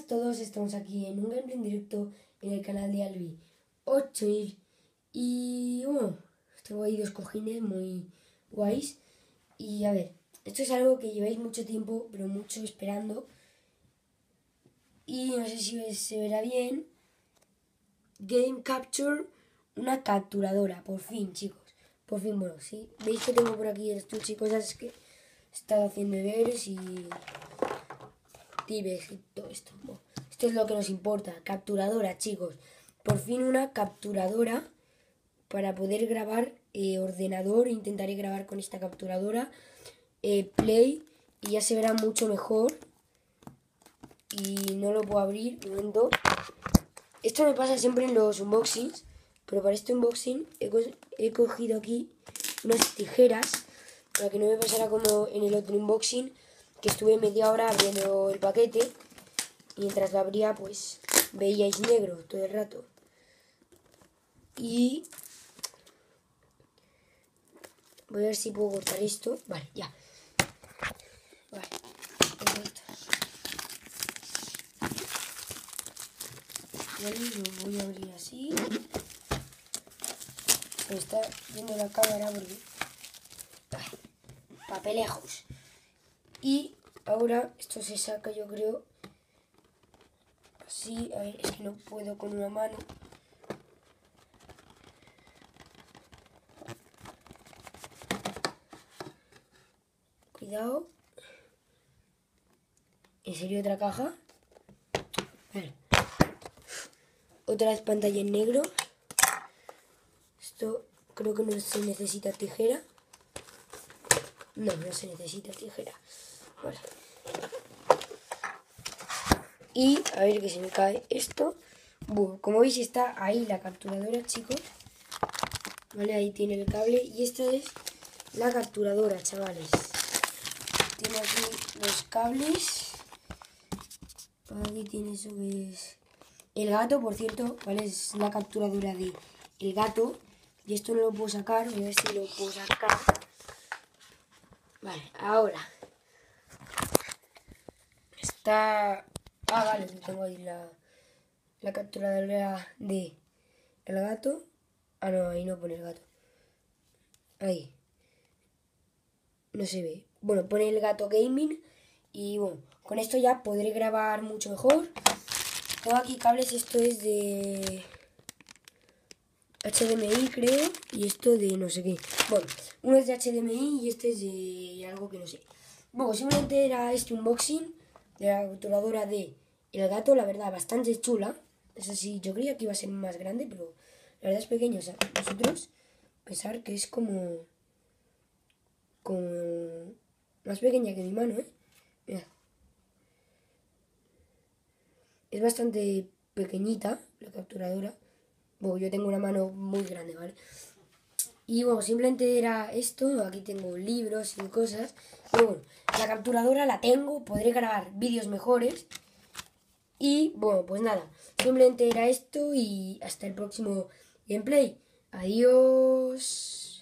todos, estamos aquí en un gameplay en directo en el canal de Albi 8 y bueno, tengo ahí dos cojines muy guays y a ver, esto es algo que lleváis mucho tiempo, pero mucho esperando y no sé si se verá bien. Game Capture, una capturadora, por fin chicos, por fin. Bueno, sí, veis que tengo por aquí estuche y cosas, es que he estado haciendo deberes y tibes y todo esto. Bueno, esto es lo que nos importa, capturadora chicos, por fin una capturadora para poder grabar ordenador. Intentaré grabar con esta capturadora Play y ya se verá mucho mejor. Y no lo puedo abrir, un momento. Esto me pasa siempre en los unboxings, pero para este unboxing he cogido aquí unas tijeras para que no me pasara como en el otro unboxing, que estuve media hora abriendo el paquete y mientras lo abría pues veíais negro todo el rato. Y voy a ver si puedo cortar esto. Vale, ya. Vale, perfecto. Vale, lo voy a abrir así. Me está viendo la cámara porque... papelejos. Y ahora esto se saca, yo creo, así. A ver, es que no puedo con una mano. Cuidado. ¿En serio otra caja? Vale. Otra vez pantalla en negro. Esto creo que no se necesita tijera. No, no se necesita tijera. Vale. Y a ver que se me cae esto. Bueno, como veis está ahí la capturadora, chicos. Vale, ahí tiene el cable. Y esta es la capturadora, chavales. Tiene aquí los cables. Aquí tiene eso que es el gato, por cierto, ¿vale? Es la capturadora de el gato. Y esto no lo puedo sacar, voy a ver si lo puedo sacar. Vale, ahora. Está... Ah, vale, tengo ahí la capturadora de el gato. Ah, no, ahí no pone el gato. Ahí. No se ve. Bueno, pone el gato gaming. Y bueno, con esto ya podré grabar mucho mejor. Tengo aquí cables, esto es de HDMI creo, y esto de no sé qué. Bueno, uno es de HDMI y este es de algo que no sé. Bueno, simplemente era este unboxing de la capturadora de el gato, la verdad, bastante chula. Es así, yo creía que iba a ser más grande, pero la verdad es pequeña. O sea, vosotros pensar que es como más pequeña que mi mano, ¿eh? Mirad. Es bastante pequeñita la capturadora. Bueno, yo tengo una mano muy grande, ¿vale? Y bueno, simplemente era esto. Aquí tengo libros y cosas. Pero bueno, la capturadora la tengo. Podré grabar vídeos mejores. Y bueno, pues nada. Simplemente era esto y hasta el próximo gameplay. Adiós.